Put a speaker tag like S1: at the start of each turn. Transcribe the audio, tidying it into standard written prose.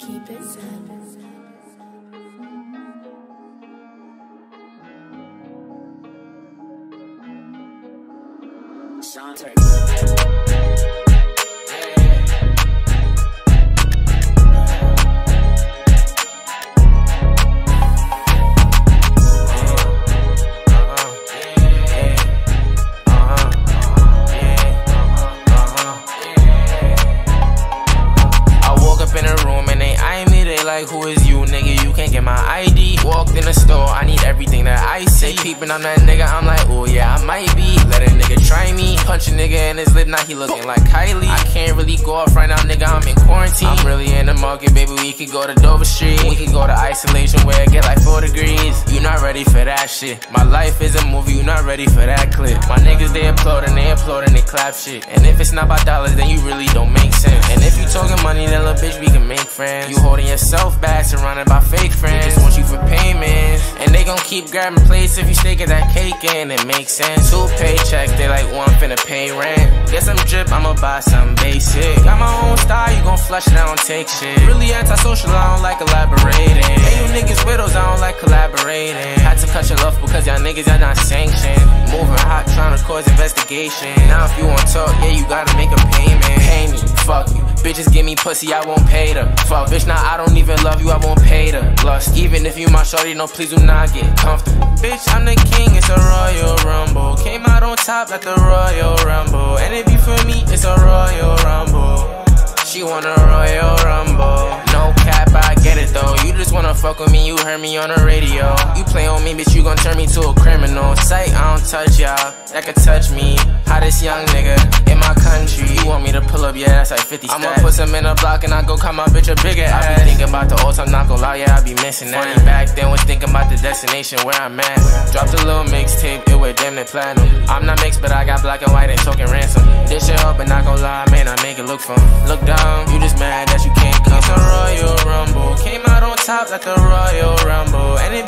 S1: Keep it zen.
S2: Like, who is you, nigga? You can't get my ID. Walked in the store, I need everything that I see. Peeping on that nigga, I'm like, oh yeah, I might be. Let a nigga try me. Punch a nigga in his lip, now he looking like Kylie. I can't really go off right now, nigga, I'm in quarantine. I'm really in the market, baby, we could go to Dover Street. We could go to isolation where it get like 4 degrees. You not ready for that shit. My life is a movie, you not ready for that clip. My niggas, they applaud and they clap shit. And if it's not about dollars, then you really don't make sense. And if you talking money, then little bitch, we can make friends. You holding yourself back, surrounded by fake friends. They just want you for payments, and they gon' keep grabbing plates if you stay get that cake in. It makes sense. 2 paychecks, they like, well, I'm finna pay rent. Get some drip, I'ma buy something basic. Got my own style, you gon' flush it, I don't take shit. Really antisocial, I don't like elaborating. Hey, you niggas widows, I don't like collaborating. Had to cut your love because y'all niggas, y'all not sanctioned. Moving hot, trying to cause investigation. Now if you want talk, yeah, you gotta make a payment. Pay me, fuck you. Bitches give me pussy, I won't pay them. Fuck, bitch, now I don't even love you, I won't pay the lust. Even if you my shorty, no, please do not get comfortable. Bitch, I'm the king, it's a Royal Rumble. Came out on top like the Royal Rumble. And if you for me, it's a Royal Rumble. She want a Royal Rumble. No cap, I get it though. You just wanna fuck with me, you heard me on the radio. You play on me, bitch, you gon' turn me to a criminal. Sight, I don't touch y'all, that could touch me. Hottest young nigga in my country. You want me to pull up, yeah, that's like 50 stats. I'ma put some in a block and I go call my bitch a bigger ass. I be thinking about the old time, not gon' lie, yeah, I be missing that. Funny back then was thinking about the destination where I'm at. Dropped a little mixtape, it went damn near platinum. I'm not mixed, but I got black and white and talking ransom. This shit up and not gon' lie, man, I make it look fun. Look down, you just mad that you can't come. It's a Royal Rumble, came out on top like the Royal Rumble. And if